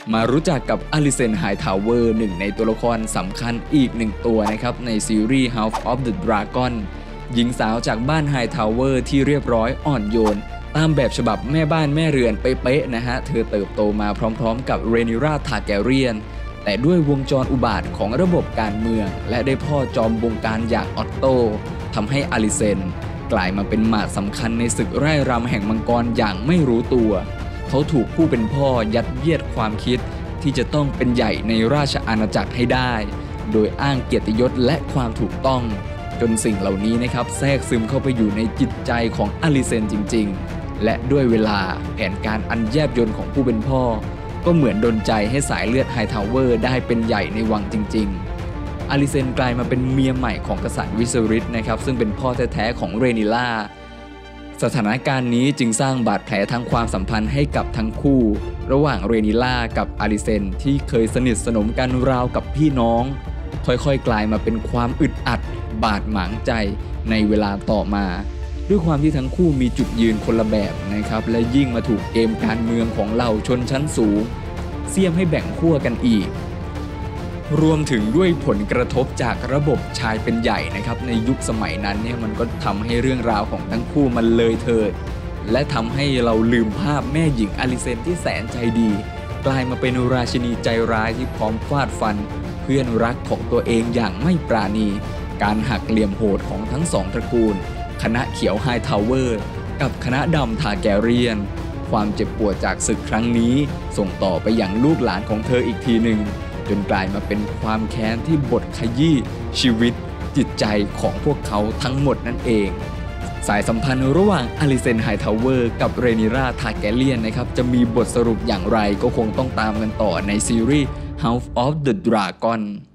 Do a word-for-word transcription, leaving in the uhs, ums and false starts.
มารู้จักกับอลิเซน ไฮทาวเวอร์หนึ่งในตัวละครสำคัญอีกหนึ่งตัวนะครับในซีรีส์ House of the Dragon หญิงสาวจากบ้านไฮทาวเวอร์ที่เรียบร้อยอ่อนโยนตามแบบฉบับแม่บ้านแม่เรือนเป๊ะๆนะฮะเธอเติบโตมาพร้อมๆกับเรนิรา ทาร์แกเรียนแต่ด้วยวงจรอุบาทของระบบการเมืองและได้พ่อจอมบงการอย่างออตโต้ทำให้อลิเซนกลายมาเป็นหมาดสำคัญในศึกไร่รำแห่งมังกรอย่างไม่รู้ตัวเขาถูกผู้เป็นพ่อยัดเยียดความคิดที่จะต้องเป็นใหญ่ในราชอาณาจักรให้ได้โดยอ้างเกียรติยศและความถูกต้องจนสิ่งเหล่านี้นะครับแทรกซึมเข้าไปอยู่ในจิตใจของอลิเซนจริงๆและด้วยเวลาแผนการอันแยบยลของผู้เป็นพ่อก็เหมือนดลใจให้สายเลือดไฮทาวเวอร์ได้เป็นใหญ่ในวังจริงๆอลิเซนกลายมาเป็นเมียใหม่ของกษัตริย์วิสริสนะครับซึ่งเป็นพ่อแท้ๆของเรนิล่าสถานการณ์นี้จึงสร้างบาดแผลทางความสัมพันธ์ให้กับทั้งคู่ระหว่างเรนิล่ากับอลิเซนที่เคยสนิทสนมกันราวกับพี่น้องค่อยๆกลายมาเป็นความอึดอัดบาดหมางใจในเวลาต่อมาด้วยความที่ทั้งคู่มีจุดยืนคนละแบบนะครับและยิ่งมาถูกเกมการเมืองของเหล่าชนชั้นสูงเสียมให้แบ่งขั้วกันอีกรวมถึงด้วยผลกระทบจากระบบชายเป็นใหญ่นะครับในยุคสมัยนั้นเนี่ยมันก็ทำให้เรื่องราวของทั้งคู่มันเลยเถิดและทำให้เราลืมภาพแม่หญิงอลิเซนที่แสนใจดีกลายมาเป็นราชินีใจร้ายที่พร้อมฟาดฟันเพื่อนรักของตัวเองอย่างไม่ปราณีการหักเหลี่ยมโหดของทั้งสองตระกูลคณะเขียวไฮทาวเวอร์กับคณะดำทาร์แกเรียนความเจ็บปวดจากศึกครั้งนี้ส่งต่อไปยังลูกหลานของเธออีกทีหนึ่งจนกลายมาเป็นความแค้นที่บดขยี้ชีวิตจิตใจของพวกเขาทั้งหมดนั่นเองสายสัมพันธ์ระหว่างอลิเซน ไฮทาวเวอร์กับเรนิรา ทาร์แกเรียนนะครับจะมีบทสรุปอย่างไรก็คงต้องตามกันต่อในซีรีส์ House of the Dragon